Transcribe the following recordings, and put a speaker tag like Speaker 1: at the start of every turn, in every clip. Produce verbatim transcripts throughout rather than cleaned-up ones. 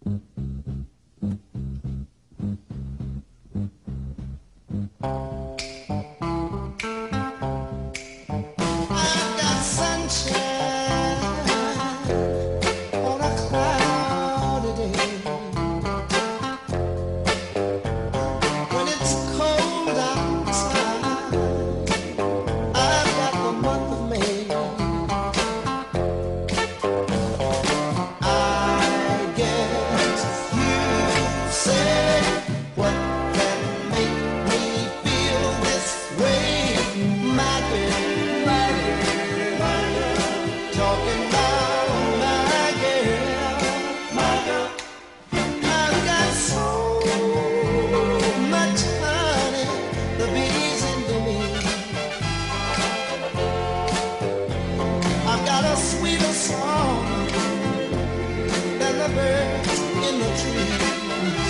Speaker 1: I've got sunshine on a cloudy day. When it's cold outside, I've got the month of May. I guess you say what can make me feel this way, my girl, my girl, my girl. Talking about my girl, my girl. I've got so much honey, the bees into me. I've got a sweeter song than the birds in the trees.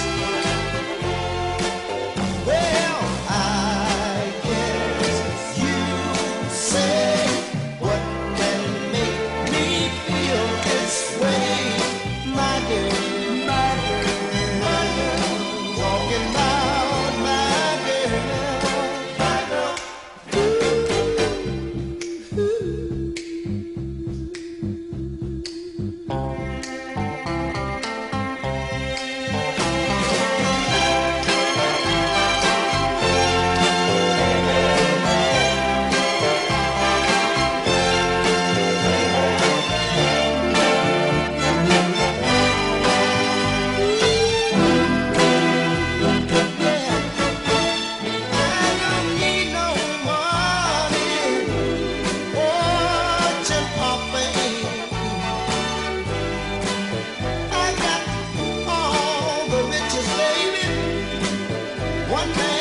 Speaker 1: Well, I guess you say what can make me feel this way, my girl, my girl, my girl. Talking about my girl, my girl. I don't need no money, fortune or fame. I got all the riches, baby. One man